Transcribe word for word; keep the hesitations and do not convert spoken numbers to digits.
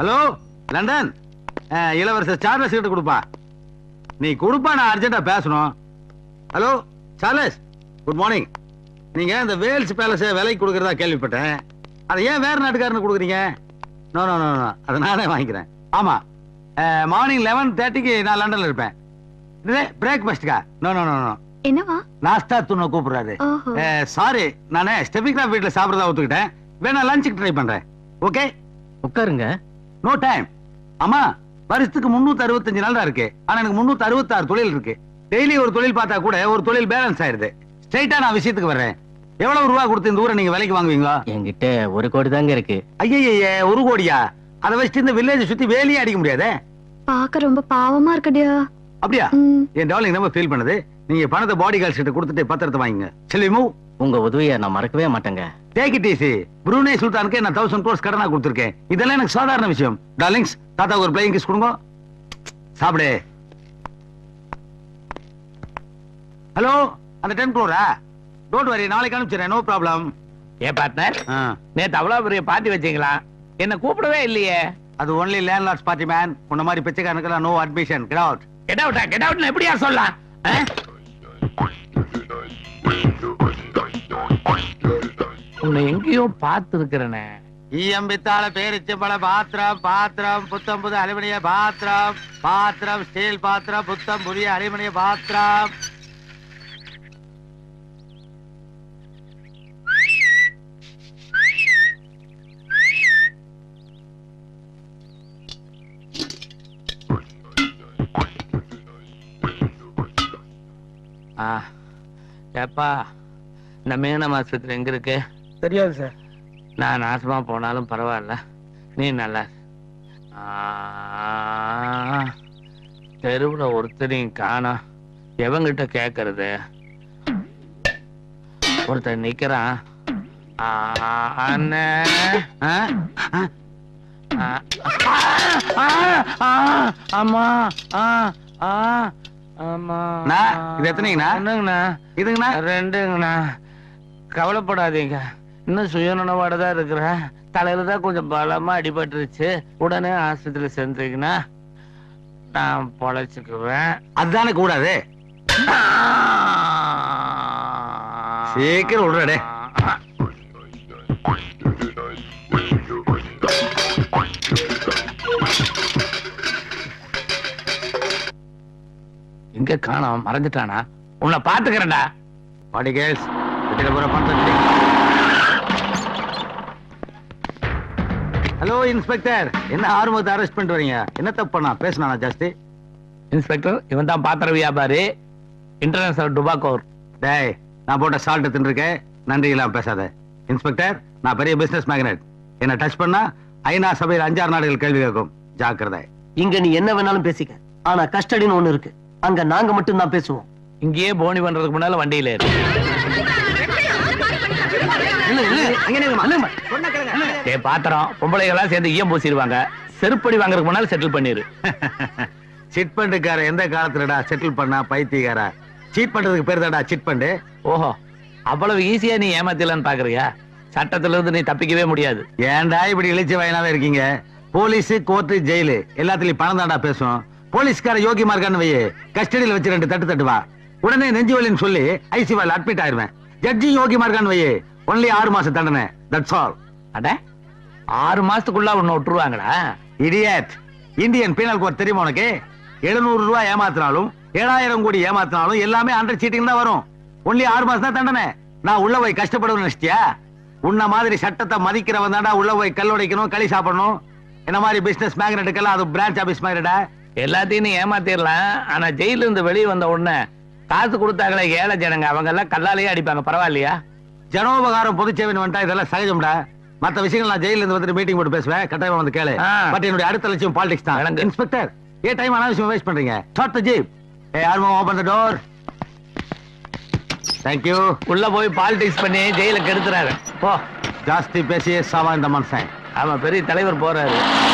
Hello London, இளவரசர் Charles கிட்ட கொடுப்பா. நீ கொடுப்பா, நான் அர்ஜென்டா பேசணும். Hello Charles, good morning. நீங்க இந்த வேல்ஸ் பேலஸை விலைக்கு கொடுக்கறதா கேள்விப்பட்டேன். அதை ஏன் வேற நாட்டுக்காரனு கொடுக்குறீங்க? நோ நோ நோ நோ, அதை நானே வாங்கிக்கிறேன். ஆமா, மார்னிங் லெவன் தேர்ட்டிக்கு நான் லண்டன்ல இருப்பேன். பிரேக்ஃபாஸ்ட்கா? No no no no. என்னவா? நாஸ்தா துண்ண கூப்பிடுறாரு. சாரி, நானே ஸ்டெபிகிராஃப் வீட்டுல சாப்பிடறதா ஒத்துக்கிட்டேன். வேணா லஞ்சுக்கு ட்ரை பண்றேன். ஓகே, உட்காருங்க. No time. ஆமா, வருஷத்துக்கு முன்னூத்தி அறுபத்தஞ்சு நாள் தான் இருக்கு. ஆனா எனக்கு முன்னூத்தி அறுபத்தி ஆறு தொழில் இருக்கு. டெய்லி ஒரு தொழில் பார்த்தா கூட ஒரு தொழில் பேலன்ஸ் ஆயிடுது. ஸ்ட்ரைட்டா நான் விஷயத்துக்கு வர்றேன். எவ்வளவு ரூபா கொடுத்து இந்த ஊரை நீங்க விலைக்கு வாங்குவீங்களா? என்கிட்ட ஒரு கோடி தாங்க இருக்கு. ஐயே, ஒரு கோடியா? அதை வச்சுட்டு இந்த வில்லேஜ் சுத்தி வேலையே அடிக்க முடியாதே. பாக்க ரொம்ப பாவமா இருக்கடியா. அப்படியா? என் டார்லிங் ரொம்ப ஃபீல் பண்ணுது. நீங்க பணத்தை பாடி கார்ட்ஸ் கிட்ட கொடுத்துட்டு பத்திரத்தை வாங்குங்க. செல்வி மூவ். உங்க உதவியை நான் மறக்கவே மாட்டேங்க. Take it easy. புரூனே சுல்தானுக்கு நான் தௌசண்ட் க்ரோர்ஸ் கடனா கொடுத்துருக்கேன். இதெல்லாம் எனக்கு சாதாரண விஷயம். டார்லிங்ஸ், தாத்தாவுக்கு ஒரு பிளேயிங் கிஸ் கொடுங்க. சாப்பிடு. ஹலோ, அந்த டென் க்ரோரா? டோன்ட் வரி, நாளைக்கு அனுப்பிச்சிடுறேன். No problem. ஏ பார்ட்னர், நேத்து அவ்வளவு பெரிய பார்ட்டி வச்சீங்களா? என்ன கூப்பிடவே இல்லையே. அது ஒன்லி லேண்ட்லார்ட்ஸ் பார்ட்டி மேன். உன்ன மாதிரி பிச்சைக்காரனுக்கு no admission. Get out. Get அவுட்டா? கெட் அவுட்னு எப்படியா சொல்லலாம்? உன்னை எங்கேயோ பார்த்து இருக்கிறனே. ஈயம்பித்தால பேரிச்சம்பழ பாத்திரம், பாத்திரம் புத்தம் புது அலுமினிய பாத்திரம், பாத்திரம் ஸ்டீல் பாத்திரம், புத்தம் புதிய அலுமினிய பாத்திரம். ஏப்பா, இந்த மீனம் ஆஸ்பத்திரி எங்க இருக்கு? தெரியாது சார். நான் நாசமா போனாலும் பரவாயில்ல, நீ நல்லா. தெருவுல ஒருத்தரையும் காணா. எவங்கிட்ட கேக்குறது? ஒருத்தர் நிக்கிறான். அண்ணே, அம்மா, ஆமா. இது எத்தனைங்கண்ணா? என்னங்கண்ணா? இதுங்கண்ணா ரெண்டுங்கண்ணா. கவலைப்படாதீங்க, இன்னும் சுயநனவோட தான் இருக்கிறேன். தலையில தான் கொஞ்சம் பலமா அடிபட்டுருச்சு. உடனே ஆஸ்பத்திரியில சேர்ந்தீங்கன்னா நான் பொழைச்சுக்குவேன். அதுதானே கூடாது. சீக்கிரம் விடுறே. எங்க காணோம்? மறைஞ்சிட்டானா? உன்னை பாத்துக்கிறேன்டா. பாடி கேர்ள்ஸ், வீட்டுல போற பண்ற. ஹலோ இன்ஸ்பெக்டர், என்ன ஆர்வத்தை அரெஸ்ட் பண்ணிட்டு வரீங்க? என்ன தப்பு பண்ணா? பேசினா ஜாஸ்தி. இன்ஸ்பெக்டர், இவன் தான் பாத்திர வியாபாரி, இன்டர்நேஷனல் டுபாக்கோர். டேய், நான் போட்ட சால்ட் தின்னுருக்கேன், நன்றி எல்லாம் பேசாத. இன்ஸ்பெக்டர், நான் பெரிய பிசினஸ் மேக்னெட். என்ன டச் பண்ணா ஐநா சபையில் அஞ்சாறு நாடுகள் கேள்வி கேட்கும். ஜாக்கிரதை. இங்க நீ என்ன வேணாலும் பேசிக்க, ஆனா கஸ்டடின்னு ஒண்ணு இருக்கு. அங்க நாங்க மட்டும் தான் பேசுவோம். இங்கேயே போனி பண்றதுக்கு முன்னால வண்டியில பாத்திரம் பொம்பளைகளா சேர்ந்து ஈயம் பூசிடுவாங்க. செருப்படி வாங்குறதுக்கு முன்னால செட்டில் பண்ணிரு. சிட் பண்டுக்கார எந்த காலத்துலடா செட்டில் பண்ணா பைத்தியக்காரா? சீட் பண்றதுக்கு பேர் தான்டா சிட் பண்டு. ஓஹோ, அவ்வளவு ஈஸியா நீ ஏமாத்தலான்னு பாக்குறியா? சட்டத்துல இருந்து நீ தப்பிக்கவே முடியாது. ஏன்டா இப்படி இழிச்ச வயனாவே இருக்கீங்க? போலீஸ், கோர்ட்டு, ஜெயிலு எல்லாத்துலயும் பணம் தாண்டா பேசும். போலீஸ்கார யோகியமா இருக்கான்னு வையே, கஸ்டடியில வச்சு ரெண்டு தட்டு தட்டுவா, உடனே நெஞ்சு வலின்னு சொல்லி ஐசியூல அட்மிட் ஆயிருவேன். ஜட்ஜி யோகியமா இருக்கான்னு வையே, ஒன்லி ஆறு மாசம் தண்டனை. That's all. அட, ஆறு மாசத்துக்குள்ள உன்னை விட்டுருவாங்களா? இடியட். இந்தியன் பீனல் கோட் தெரியுமா உனக்கு? எழுநூறு ரூபாய் ஏமாத்தினாலும் ஏழாயிரம் கோடி ஏமாத்தினாலும் எல்லாமே அண்டர் சீட்டிங் தான் வரும். ஒன்லி ஆறு மாசம் தான் தண்டனை. நான் உள்ள போய் கஷ்டப்படுவேன் நினைச்சியா? உன்ன மாதிரி சட்டத்தை மதிக்கிறவன் தாண்டா உள்ள போய் கல் உடைக்கணும், களி சாப்பிடணும். என்ன மாதிரி பிசினஸ் மேக்னெட்டுக்கெல்லாம் அது பிரான்ச் ஆபீஸ் மாதிரிடா. எல்லாத்தையும் நீ ஏமாத்திரலாம். ஆனா ஜெயில இருந்து வெளியே வந்த உடனே காசு கொடுத்தாங்களே ஏழை ஜனங்க, அவங்க எல்லாம் கல்லாலேயே அடிப்பாங்க. பரவாயில்லையா? ஜனோபகாரம் பொதுச்சேவன் வந்துட்டா இதெல்லாம் சகஜம்டா. மத்த விஷயங்கள் நான் ஜெயில இருந்து வந்து மீட்டிங் போட்டு பேசுவேன், கட்டாயமா வந்து கேளு. பட் என்னுடைய அடுத்த லட்சியம் பாலிடிக்ஸ் தான். இன்ஸ்பெக்டர், ஏ டைம் அனாவசியம் வேஸ்ட் பண்றீங்க. Start the jeep. ஏ ஆர்மோ open the door. Thank you. உள்ள போய் பாலிடிக்ஸ் பண்ணி ஜெயில கெடுத்துறாரு. போ. ஜாஸ்தி பேசியே சாவா இந்த மனுஷன். ஆமா, பெரிய தலைவர் போறாரு.